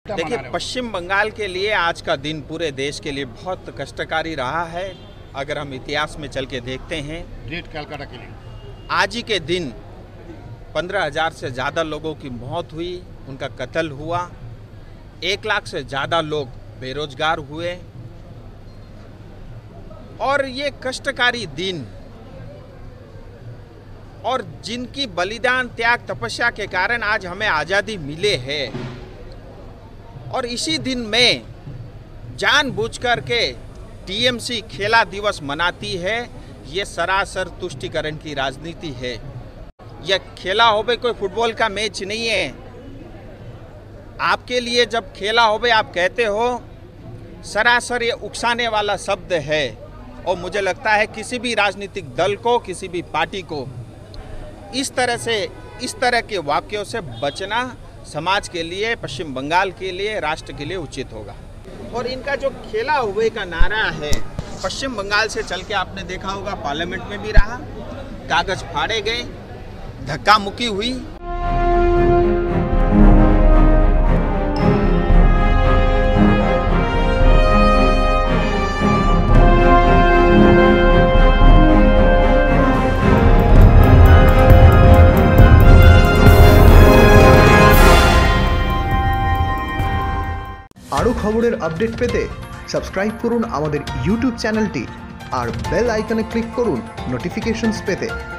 देखिए, पश्चिम बंगाल के लिए आज का दिन पूरे देश के लिए बहुत कष्टकारी रहा है। अगर हम इतिहास में चल के देखते हैं, ग्रेट कलकत्ता के लिए आज ही के दिन 15,000 से ज़्यादा लोगों की मौत हुई, उनका कत्ल हुआ, 1 लाख से ज़्यादा लोग बेरोजगार हुए। और ये कष्टकारी दिन और जिनकी बलिदान, त्याग, तपस्या के कारण आज हमें आज़ादी मिले है, और इसी दिन में जानबूझकर के टीएमसी खेला दिवस मनाती है। ये सरासर तुष्टिकरण की राजनीति है। यह खेला होवे कोई फुटबॉल का मैच नहीं है। आपके लिए जब खेला होवे आप कहते हो, सरासर ये उकसाने वाला शब्द है। और मुझे लगता है किसी भी राजनीतिक दल को, किसी भी पार्टी को इस तरह के वाक्यों से बचना समाज के लिए, पश्चिम बंगाल के लिए, राष्ट्र के लिए उचित होगा। और इनका जो खेला हुए का नारा है, पश्चिम बंगाल से चल के आपने देखा होगा पार्लियामेंट में भी रहा, कागज फाड़े गए, धक्का मुक्की हुई। আরও খবরের আপডেট পেতে সাবস্ক্রাইব করুন আমাদের ইউটিউব চ্যানেলটি আর বেল আইকনে ক্লিক করুন নোটিফিকেশনস পেতে।